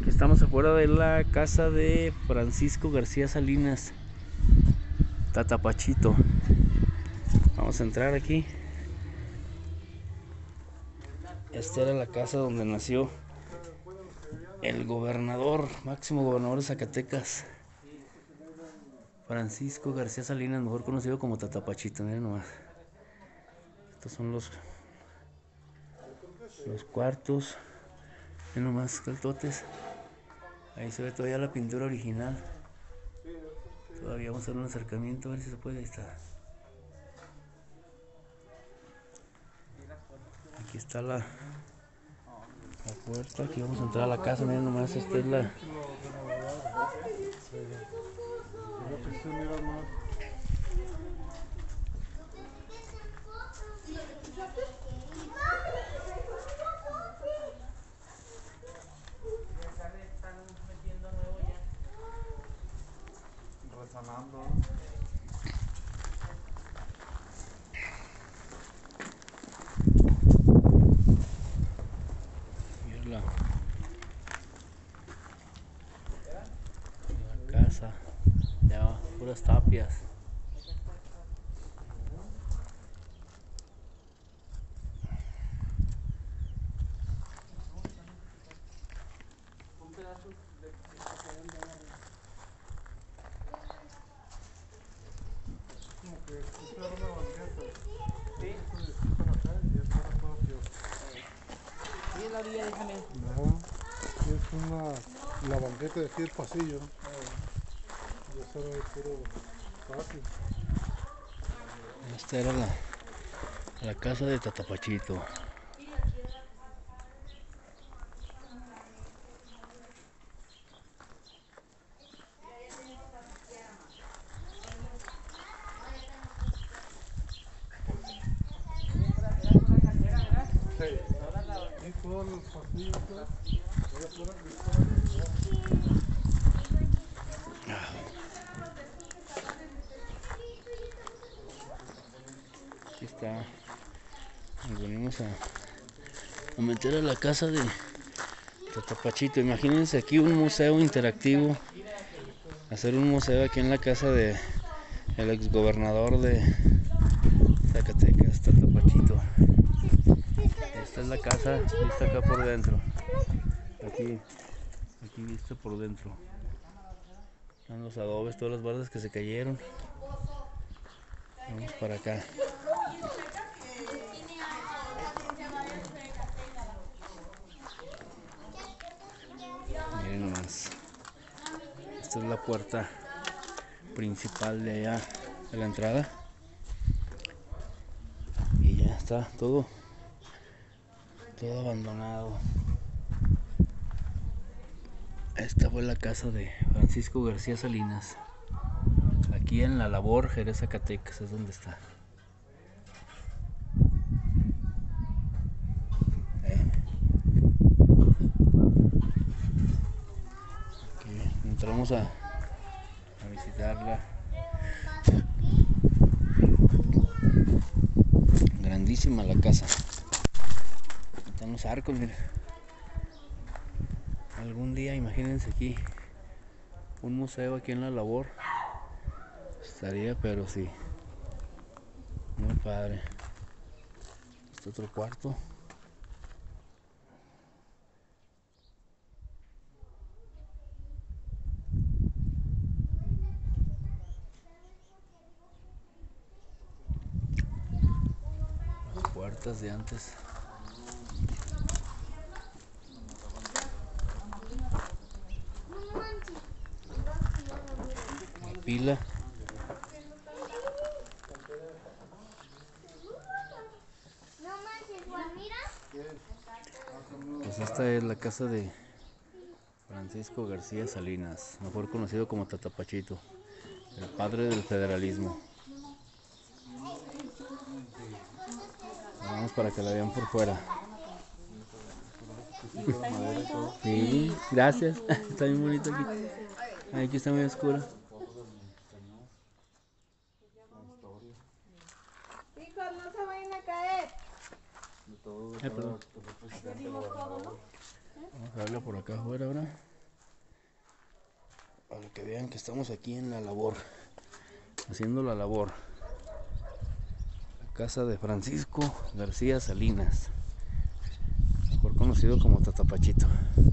Estamos afuera de la casa de Francisco García Salinas, Tatapachito. Vamos a entrar aquí. Esta era la casa donde nació el gobernador, máximo gobernador de Zacatecas, Francisco García Salinas, mejor conocido como Tatapachito. Miren nomás. Estos son los cuartos. Miren nomás, caltotes. Ahí se ve todavía la pintura original. Todavía vamos a hacer un acercamiento a ver si se puede. Ahí está. Aquí está la puerta. Aquí vamos a entrar a la casa. Miren nomás, esta es la... la casa, ya puras tapias. La orilla, déjame. No, es la banqueta de aquí del pasillo. Ya se ve puro fácil. Esta era la casa de Tatapachito. Y todos los pasillos, Aquí está. Nos venimos a meter a la casa de Tatapachito. Imagínense aquí un museo interactivo. Hacer un museo aquí en la casa de el exgobernador de Zacatecas, Tatapachito. Esta es la casa vista acá por dentro. Aquí vista por dentro. Están los adobes, todas las bardas que se cayeron. Vamos para acá. Miren nomás. Esta es la puerta principal de allá de la entrada. Y ya está todo abandonado. Esta fue la casa de Francisco García Salinas. Aquí en La Labor, Jerez, Zacatecas, es donde está. Aquí entramos a visitarla. Grandísima la casa. Están los arcos, miren. Algún día, imagínense aquí un museo aquí en La Labor. Estaría, pero sí, muy padre. Este otro cuarto. Las puertas de antes. La pila. Pues esta es la casa de Francisco García Salinas, mejor conocido como Tatapachito, el padre del federalismo. Vamos para que la vean por fuera. Sí, gracias. Está bien bonito aquí. Aquí está muy oscuro. Hijos, no se vayan a caer. Perdón. Vamos a verla por acá afuera ahora. para que vean que estamos aquí en la labor, haciendo la labor. La casa de Francisco García Salinas, mejor conocido como Tatapachito.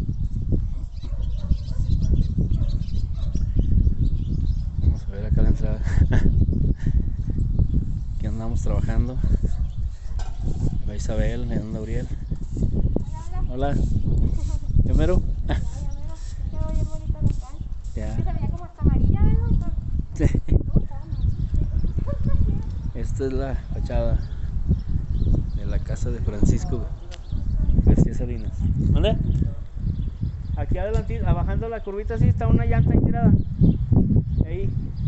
Vamos a ver acá la entrada. Aquí andamos trabajando. Va Isabel, ahí anda Uriel. Hola. ¿Ya mero? Quedó bien bonito local. Ya. Se veía como hasta amarilla, ¿verdad? Sí. Esta es la fachada de la casa de Francisco García Salinas. ¿Dónde? Aquí adelante, bajando la curvita así está una llanta ahí tirada. Ahí.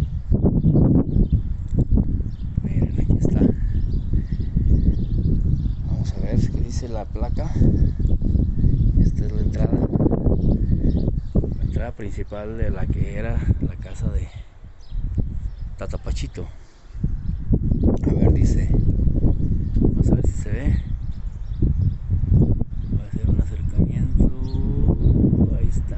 Miren, aquí está. Vamos a ver qué dice la placa. Esta es la entrada. La entrada principal de la que era la casa de Tatapachito. A ver, dice. Vamos a ver si se ve. Va a hacer un acercamiento. Ahí está.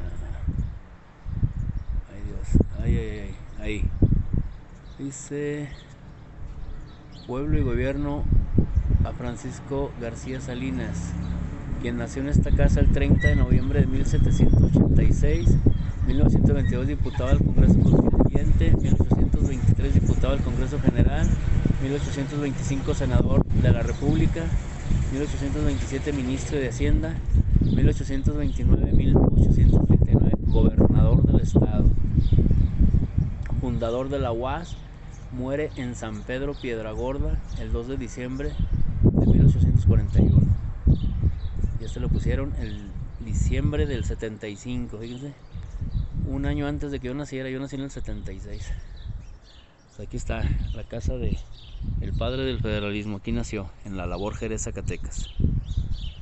Ay Dios. Ahí. Dice pueblo y gobierno a Francisco García Salinas, quien nació en esta casa el 30 de noviembre de 1786, 1922 diputado al Congreso Constituyente, 1823 diputado al Congreso General, 1825 senador de la República, 1827 ministro de Hacienda, 1829-1839 gobernador del estado, fundador de la UAS. Muere en San Pedro Piedragorda el 2 de diciembre de 1841. Y este lo pusieron el diciembre del 75, fíjense. Un año antes de que yo naciera, yo nací en el 76. Pues aquí está la casa de el padre del federalismo, aquí nació, en La Labor, Jerez, Zacatecas.